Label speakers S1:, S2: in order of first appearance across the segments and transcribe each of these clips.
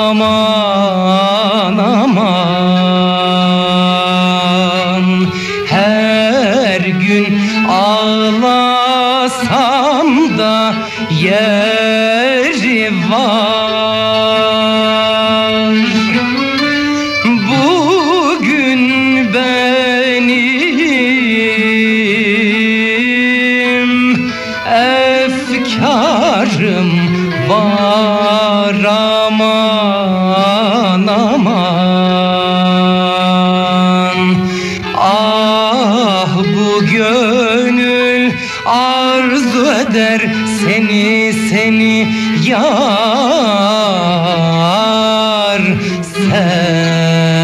S1: aman aman. Her gün ağlasam da yeri var. Bugün benim efkarım var aman aman. Ah bu gönül arzu eder seni seni yar seni.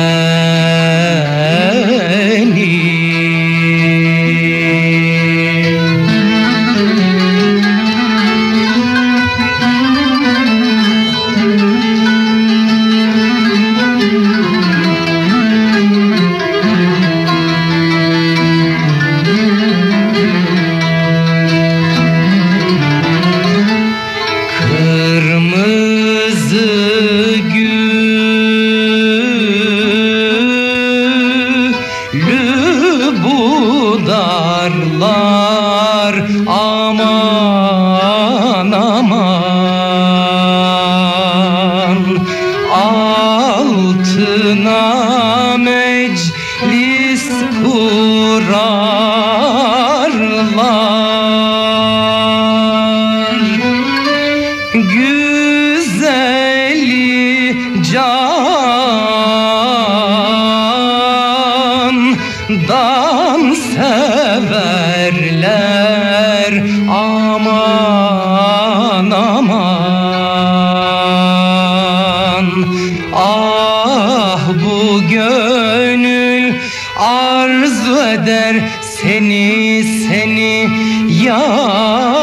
S1: Budarlar aman aman. Altına meclis kurarlar. Güzeli candan severler aman aman. Ah bu gönül arzu eder seni seni yar